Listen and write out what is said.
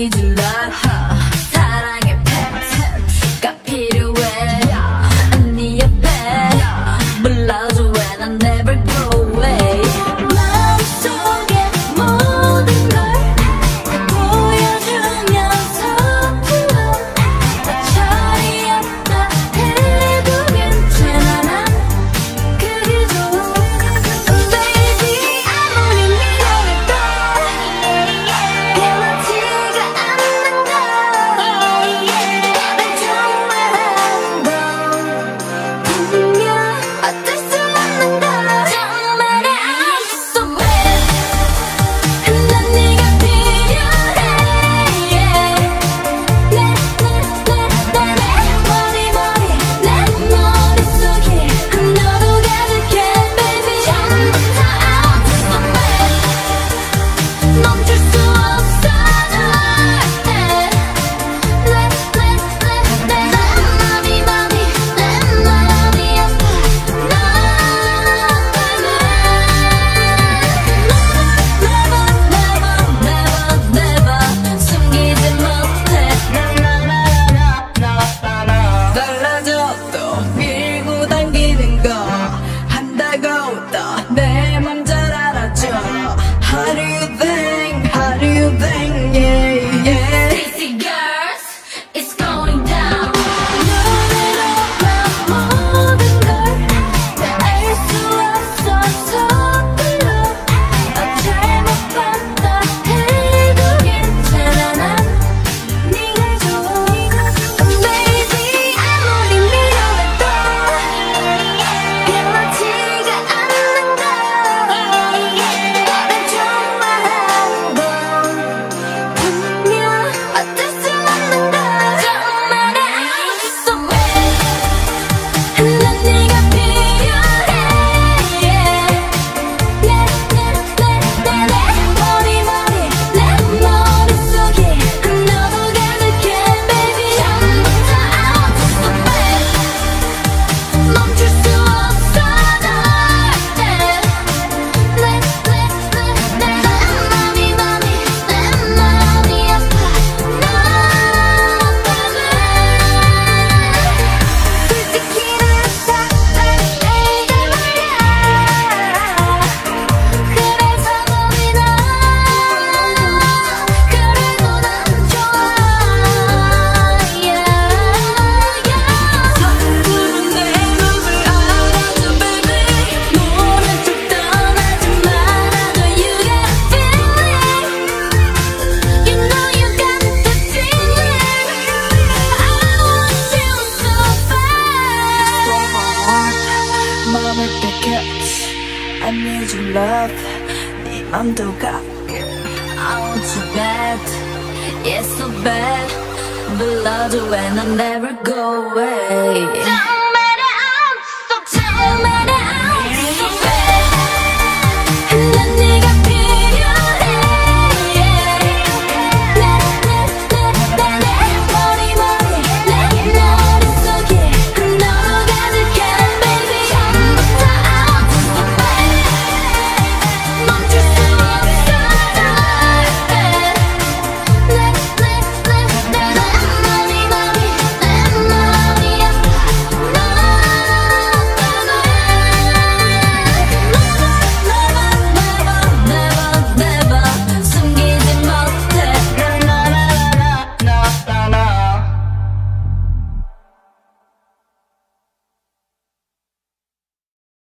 need your love. 사랑의 팩트가 필요해. 네 옆에 불러줘 when I never go away. 마음속에 모든 걸 보여주면서 불러. 철이 없다 해도 괜찮아. 난 그게 좋아. Baby 아무리 미워해도 변하지가 않는 걸. 난 정말 한 번 분명 어쩔 수 없는 걸. 정말 I'm so bad. 난 네가 필요해. 내 머릿속에 너로 가득해 baby. 전부 다 I'm so bad. 멈출 수 없어 절대. 내 마음이 아파. Never 숨기지 못해. 달라져도 밀고 당기는 거 한다고 또 내 맘 잘 알아줘. How do you think? How do you think? Yeah, yeah. STAYC girls, it's going down. 노래로만 모든 걸 알 수 없어서 불러. 잘못 봤다 해도 괜찮아. 난 네가 좋아. Baby 아무리 미워해도 변하지가 않는 걸. 난 정말 한 번 분명 어쩔 수 없는 걸. 정말 I'm so bad. 난 네가 필요해. 내 머릿속에 너로 가득해 baby. 전부 다 I'm so bad. 멈출 수 없어 절대. 내 마음이 아파. 너 때문에 솔직히 난 싹 그래서 겁이 나. 그래도 난 좋아. 서투른 내 맘을 알아줘 baby. 모른 척 떠나지 말아줘. You got a feeling. You know you got the feeling. I want you so bad. 맘을 뺏겼지. I need your love. 네 맘도 갖게. I want you bad, yeah so bad. 불러줘 when I never go away.